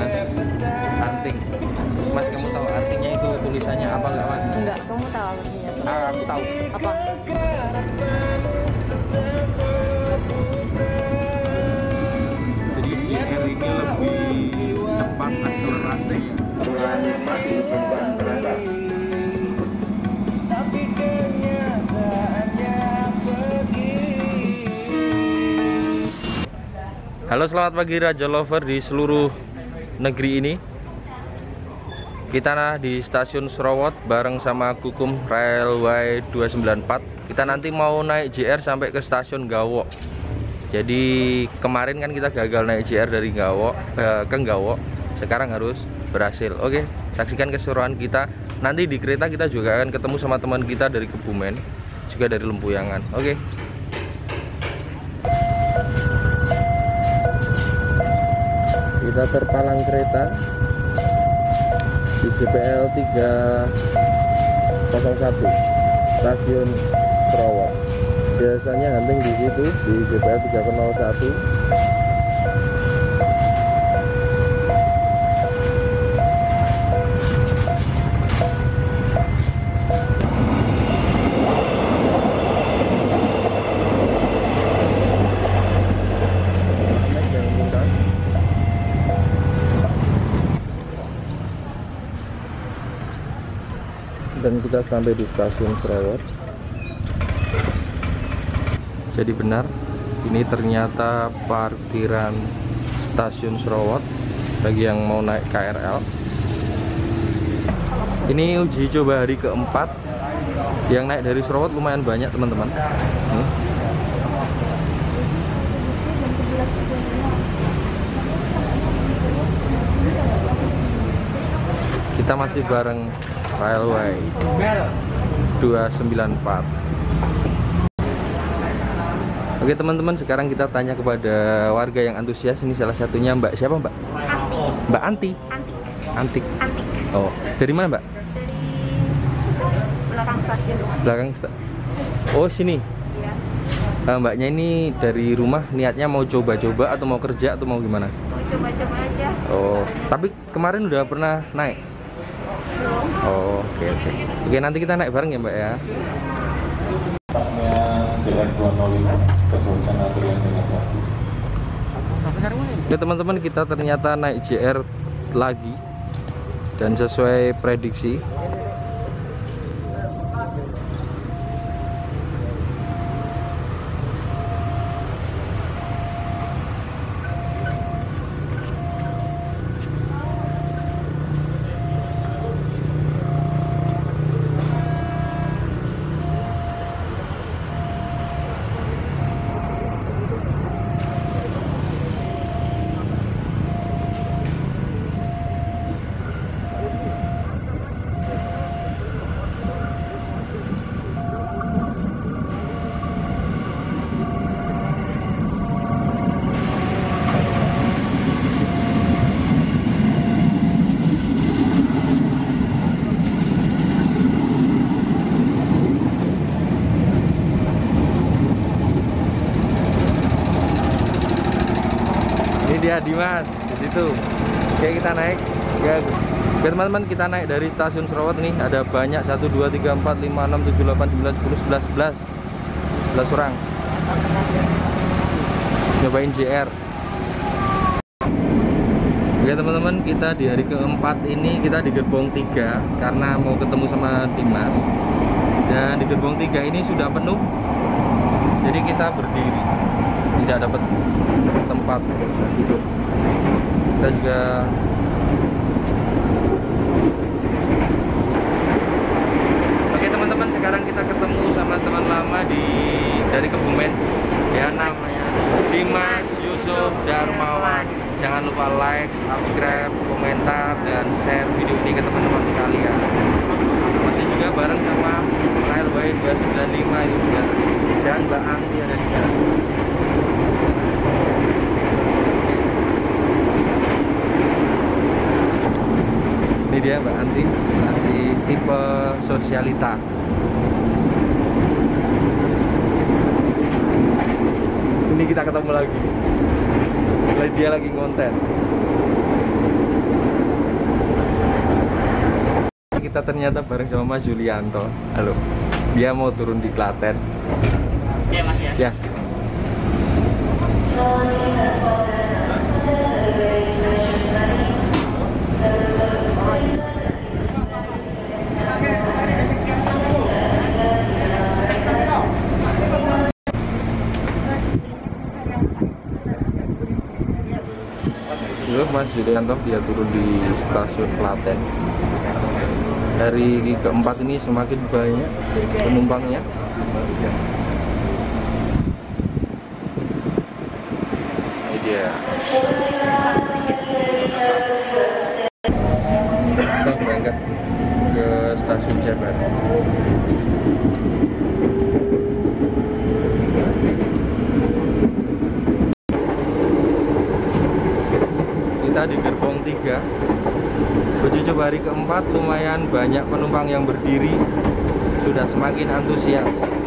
Dimas Anting. Mas, kamu tahu artinya itu tulisannya apa nggak, Mas? Enggak, kamu tahu artinya? Aku tahu. Apa? Jadi JR ini lebih cepat akselerasinya. Halo, selamat pagi Raja Lover di seluruh negeri ini. Kita di stasiun Serowot bareng sama Kukum Railway 294. Kita nanti mau naik JR sampai ke stasiun Gawok. Jadi kemarin kan kita gagal naik JR dari Gawok ke Gawok. Sekarang harus berhasil. Oke, saksikan keseruan kita. Nanti di kereta kita juga akan ketemu sama teman kita dari Kebumen, juga dari Lempuyangan. Oke. Kita terpalang kereta di JPL 301 stasiun Serowot. Biasanya hunting di situ di JPL 301. Dan kita sampai di stasiun Serowot. Jadi benar, ini ternyata parkiran stasiun Serowot bagi yang mau naik KRL. Ini uji coba hari keempat. Yang naik dari Serowot lumayan banyak, teman-teman. Kita masih bareng Railway 294. Oke teman-teman, sekarang kita tanya kepada warga yang antusias. Ini salah satunya Mbak siapa, Mbak? Anti. Mbak Anti. Antik. Antik. Oh, dari mana, Mbak? Dari belakang stasiun. Belakang Oh, sini. Iya. Mbaknya ini dari rumah niatnya mau coba-coba atau mau kerja atau mau gimana? Mau coba-coba aja. Oh, tapi kemarin udah pernah naik? Belum. Oh, oke. Oke, nanti kita naik bareng ya, Mbak ya. Oke teman-teman, kita ternyata naik JR lagi dan sesuai prediksi. Dia Dimas di situ. Oke, kita naik ya. Oke teman-teman, kita naik dari stasiun Serowot nih. Ada banyak 1 2 3 4 5 6 7 8 9 10 11 orang. Cobain JR. Oke teman-teman, kita di hari keempat ini kita di gerbong 3 karena mau ketemu sama Dimas. Dan di gerbong 3 ini sudah penuh. Jadi kita berdiri, tidak dapat tempat duduk. Kita juga oke teman-teman, sekarang kita ketemu sama teman lama dari Kebumen ya, namanya Dimas Yusuf Darmawan. Jangan lupa like, subscribe, komentar, dan share video ini ke teman-teman sekalian. Masih juga bareng sama Railway 295 juga, dan Mbak Anti ada di sana. Ini dia Mbak Anti, masih tipe sosialita. Ini kita ketemu lagi. Dia lagi konten. kita ternyata bareng sama Mas Julianto. Halo. Dia mau turun di Klaten. Iya Mas ya. Ya. Dulu Mas Julianto dia turun di stasiun Klaten. Hari keempat ini semakin banyak penumpangnya. Ini dia. Kita berangkat ke stasiun Ceper. Kita di gerbong 3. Uji coba hari keempat, lumayan banyak penumpang yang berdiri, sudah semakin antusias.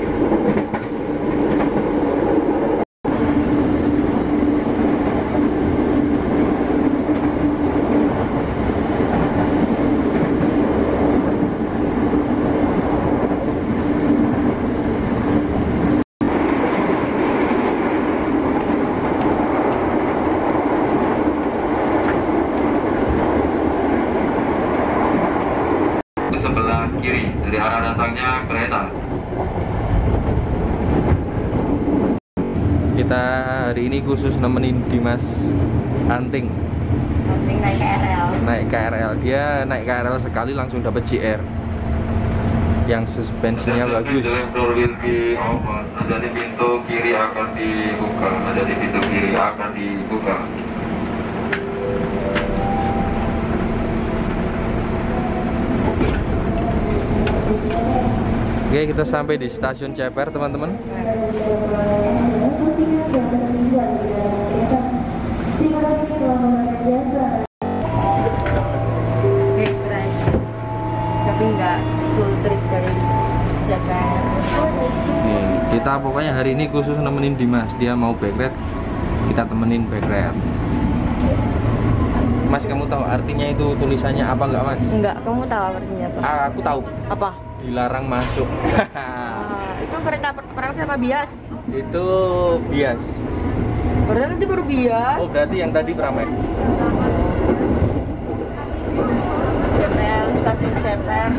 Sebelah kiri dari arah datangnya kereta. Kita hari ini khusus nemenin Dimas Anting Penting naik KRL. naik KRL. Dia naik KRL sekali langsung dapat JR yang suspensinya bagus. Door will be open. Ada di pintu kiri akan dibuka. Ada di pintu kiri akan dibuka. Oke, kita sampai di stasiun Ceper, teman-teman. Keren. Tapi nggak full trip dari Jakarta. Nih, kita pokoknya hari ini khusus nemenin Dimas. Dia mau backret, kita temenin backret. Mas, kamu tahu artinya itu tulisannya apa nggak, Mas? Enggak, kamu tahu artinya apa? Aku tahu. Apa? Dilarang masuk. Itu kereta perang apa bias? Itu bias. Berarti nanti baru bias. Oh, berarti yang tadi Pramek. CPL, stasiun CPR.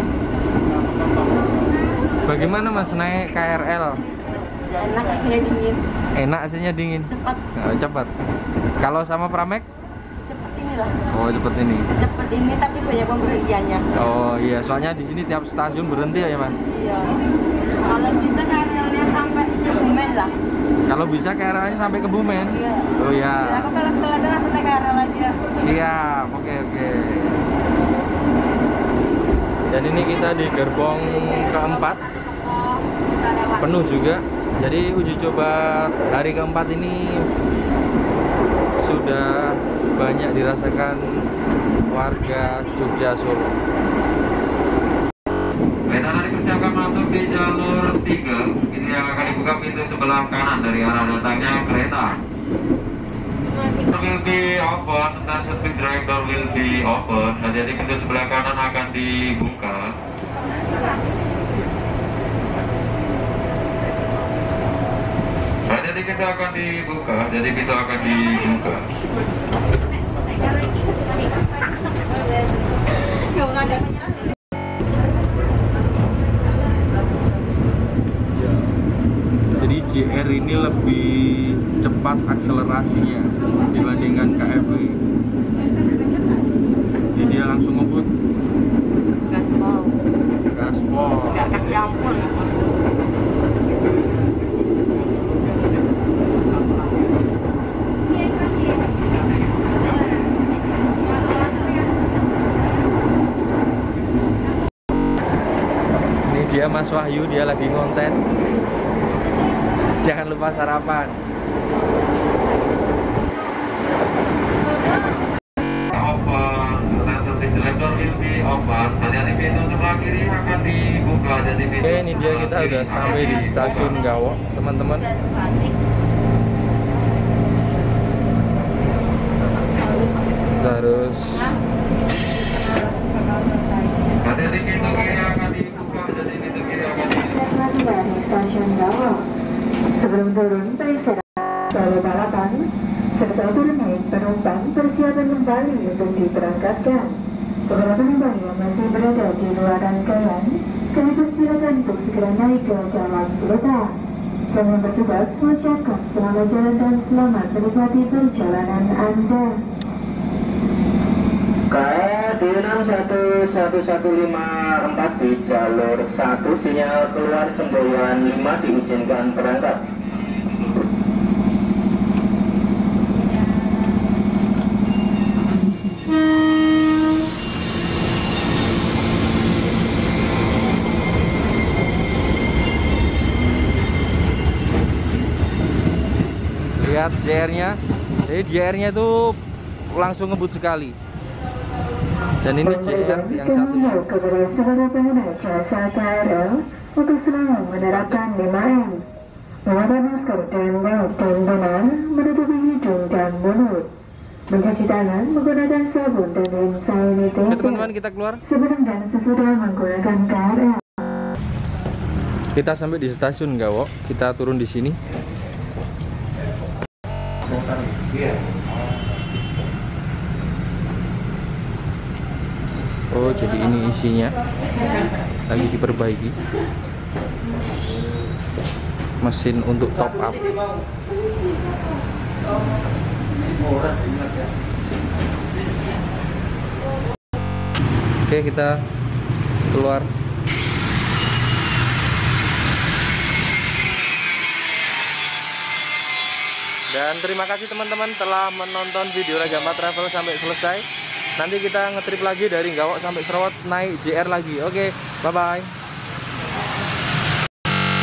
Bagaimana Mas naik KRL? Enak, hasilnya dingin. Enak, hasilnya dingin. Cepat, Nah, cepat. Kalau sama Pramek? cepat inilah. Oh, cepet ini. Cepat ini tapi banyak pemberhentiannya. Oh iya, soalnya di sini tiap stasiun berhenti ya, Mas. Iya. Kalau bisa KRL-nya sampai Kebumen lah. Kalau bisa KRL-nya sampai Kebumen. Iya. Oh iya. Aku kalau kelihatan langsung naik KRL aja. Siap. Oke. Dan ini kita di gerbong keempat, penuh juga. Jadi uji coba hari keempat ini sudah banyak dirasakan warga Jogja Solo. Kereta tadi persiapkan masuk di jalur 3. Ini yang akan dibuka pintu sebelah kanan dari arah datangnya kereta. Will be open, dan speed drive door will be open. Jadi pintu sebelah kanan akan dibuka. Jadi kita akan dibuka. Jadi pintu akan dibuka. Jadi JR ini lebih cepat akselerasinya dibandingkan KFW. Jadi dia langsung ngebut Gaspol. gaspol. Nggak kasih ampun. Ini dia Mas Wahyu, dia lagi ngonten. Jangan lupa sarapan. Open, dan speed drive door will be open. Jadi pintu sebelah kiri akan dibuka. Jadi pintu Oke, ini dia kita udah sampai di stasiun Gawok, teman-teman. Kita harus Nanti Jadi pintu kiri akan dibuka. Jadi pintu kiri akan dibuka. Tiba di stasiun Gawok. Sebelum turun, periksa jalur balapan, serta turun naik penumpang persiapan kembali untuk diberangkatkan. Beberapa penumpang yang masih berada di luar rangkaian, kami persilakan untuk segera naik ke jalan Ciletak. Kami yang bertugas mengucapkan selamat jalan dan selamat menikmati perjalanan Anda. KA 2611154 di jalur 1 sinyal keluar semboyan 5 diizinkan berangkat. Lihat JR-nya. Jadi JR-nya itu langsung ngebut sekali. Dan ini JR yang satunya. Kepada seluruh pengguna jasa KRL untuk selalu menerapkan 5M. Memakai masker dengan baik dan benar, menutupi hidung dan mulut. Mencuci tangan menggunakan sabun dan hand Oke sanitizer. teman-teman, kita keluar. Sebelum dan sesudah menggunakan KRL. Kita sampai di stasiun Gawok. Kita turun di sini. Oh, jadi ini isinya lagi diperbaiki. Mesin untuk top up. Oke, kita keluar. Dan terima kasih teman-teman telah menonton video Ragama Travel sampai selesai. Nanti kita ngetrip lagi dari Gawok sampai Serowot, naik JR lagi. Oke, bye-bye.